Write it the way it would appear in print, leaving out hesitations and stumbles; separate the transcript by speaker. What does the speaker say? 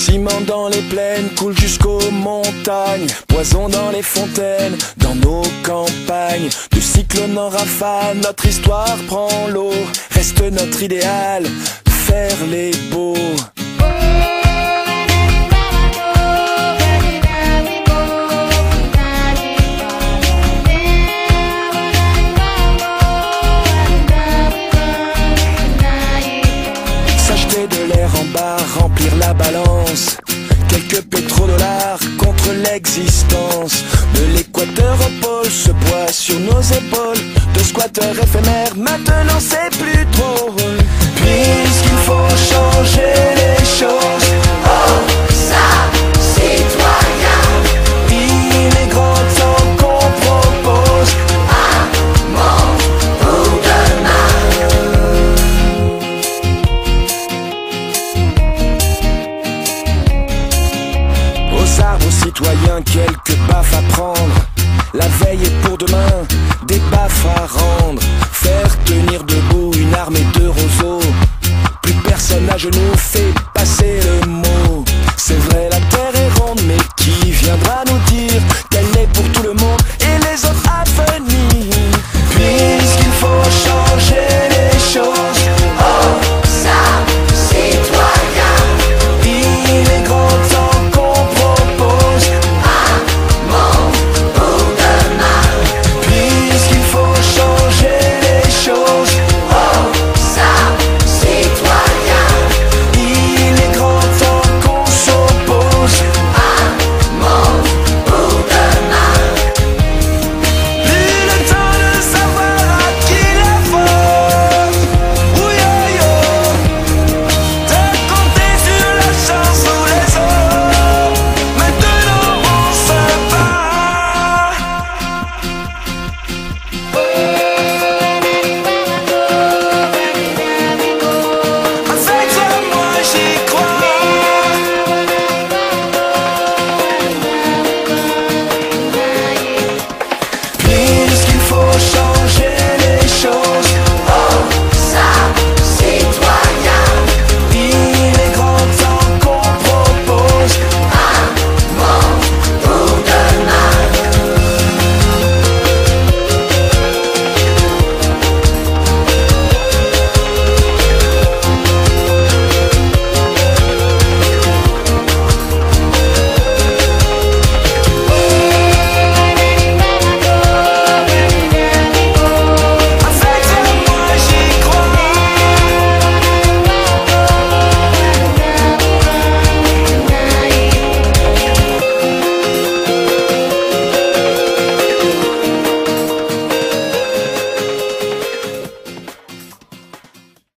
Speaker 1: Ciment dans les plaines, coule jusqu'aux montagnes. Poison dans les fontaines, dans nos campagnes. De cyclone en rafale, notre histoire prend l'eau. Reste notre idéal, faire les beaux. S'acheter de l'air en bas, remplir la balance. Quelques pétrodollars contre l'existence. De l'équateur au pôle, ce poids sur nos épaules. De squatteurs éphémères, maintenant c'est plus drôle. Puisqu'il faut changer les choses.
Speaker 2: Oh, ça, citoyen,
Speaker 1: Il est grand temps qu'on propose
Speaker 2: un monde pour demain.
Speaker 1: Aux arbres, aux citoyens, quelques baffes à prendre. La veille est